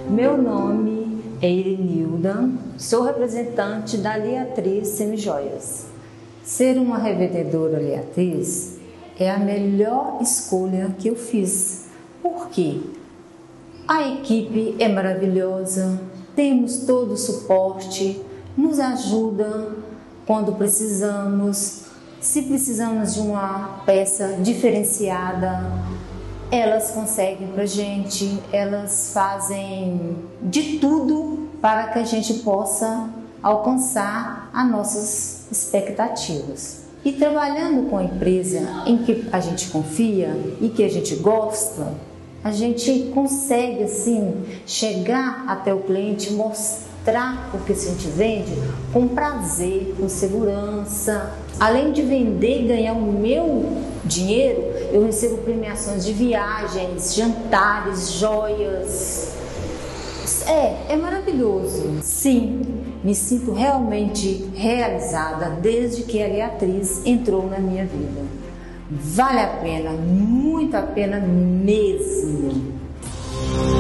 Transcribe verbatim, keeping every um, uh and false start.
Meu nome é Irenilda, sou representante da Aliatriz Semijoias. Ser uma revendedora Aliatriz é a melhor escolha que eu fiz. Por quê? A equipe é maravilhosa, temos todo o suporte, nos ajuda quando precisamos. Se precisamos de uma peça diferenciada, elas conseguem para a gente, elas fazem de tudo para que a gente possa alcançar as nossas expectativas. E trabalhando com a empresa em que a gente confia e que a gente gosta, a gente consegue assim chegar até o cliente, mostrar o que a gente vende com prazer, com segurança. Além de vender e ganhar o meu dinheiro, eu recebo premiações de viagens, jantares, joias. É, é maravilhoso. Sim, me sinto realmente realizada desde que a Aliatriz entrou na minha vida. Vale a pena, muito a pena mesmo.